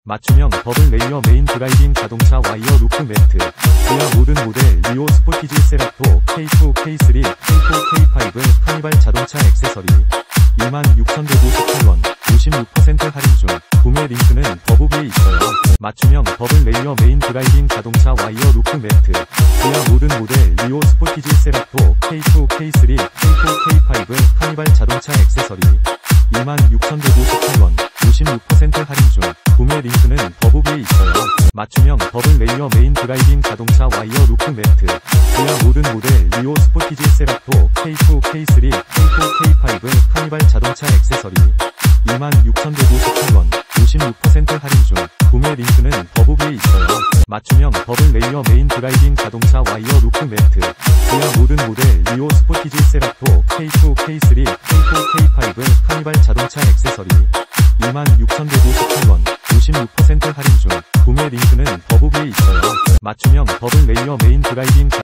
맞춤형 더블 레이어 메인 드라이빙 자동차 와이어 루프 매트. 기아 모든 모델 리오 스포티지 세라토 K2, K3, K4, K5 카니발 자동차 액세서리 26,158원 56% 할인 중. 구매 링크는 더보기에 있어요. 맞춤형 더블 레이어 메인 드라이빙 자동차 와이어 루프 매트. 기아 모든 모델 리오 스포티지 세라토 K2, K3, K4, K5 카니발 자동차 액세서리 26,158원 56% 할인 중. 구매 링크는 더보기에 있어요. 맞춤형 더블 레이어 메인 드라이빙 자동차 와이어 루프 매트. 기아 모든 모델 리오 스포티지 세라토 K2, K3, K4, K5 카니발 자동차 액세서리 26,158원 56% 할인 중. 구매 링크는 더보기에 있어요. 맞춤형 더블 레이어 메인 드라이빙 자동차 와이어 루프 매트. 기아 모든 모델 리오 스포티지 세라토 K2, K3, K4, K5 카니발 자동차 액세서리 26,158원 56% 할인 중. 구매 링크는 더보기에 있어요. 맞춤형 더블 레이어 메인 드라이빙